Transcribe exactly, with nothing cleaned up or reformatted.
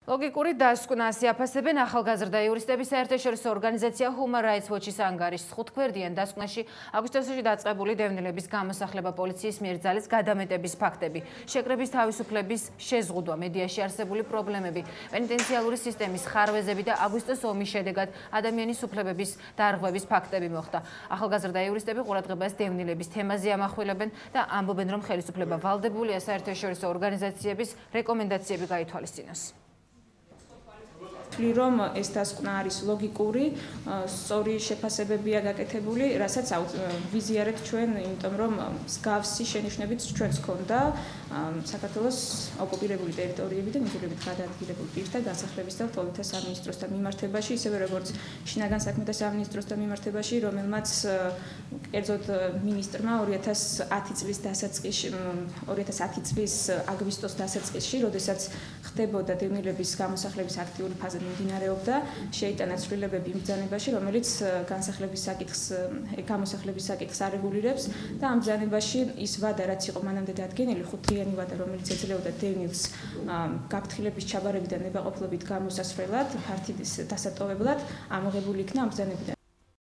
ლოგიკური დასკვნას იაფასებენ ახალგაზრდა იურისტების საერთაშორისო ორგანიზაცია Human Rights Watch-ის ანგარიშს. ხუთგვერდიან დასკვნაში აგვისტოში დაწყებული დევნილების გამოსახლება პოლიციის მიერ ძალის გადამეტების ფაქტები, შეკრების თავისუფლების შეზღუდვა, მედიაში არსებული პრობლემები, პენიტენციალური სისტემის ხარვეზები და აგვისტოს ომის შედეგად ადამიანის უფლებების დარღვევის ფაქტები მოხდა. ახალგაზრდა იურისტები ყურადღებას დევნილების თემაზე ამახვილებენ და ამბობენ, რომ ხელისუფლება ვალდებულია საერთაშორისო ორგანიზაციების რეკომენდაციები გაითვალისწინოს. რომ ეს დასკვნა არის ლოგიკური, სწორი შეფასებებია გაკეთებული, რასაც ვიზიარეთ ჩვენ, იმიტომ რომ მსგავსი შენიშვნებიც ჩვენს ჰქონდა საქართველოს ოკუპირებული ტერიტორიები და მიზულებით გადაადგილებული პირთა განსახლების და ლტოლვილთა სამინისტროსთან მიმართებაში, ისევე როგორც შინაგან საქმეთა სამინისტროსთან მიმართებაში, რომელმაც კერძოდ მინისტრმა ორი ათას ათი წლის დასაწყისში, ორი ათას ათი წლის აგვისტოს დასაწყისში, როდესაც ხდებოდა დევნილების გამოსახლების აქტიური ფაზა მიმდინარეობდა, შეიტანა ცვლილებები იმ ბრძანებაში, რომელიც განსახლების საკითხს, გამოსახლების საკითხს არეგულირებს და ამ ბრძანებაში ის ვადა, რაც იყო მანამდე დადგენილი, ხუთდღიანი ვადა, რომელიც ეძლეოდა დევნილს გაფრთხილების ჩაბარებიდან ნებაყოფლობით გამოსასვლელად, ფართის დასატოვებლად, ამოღებული იქნა ამ ბრძანებიდან.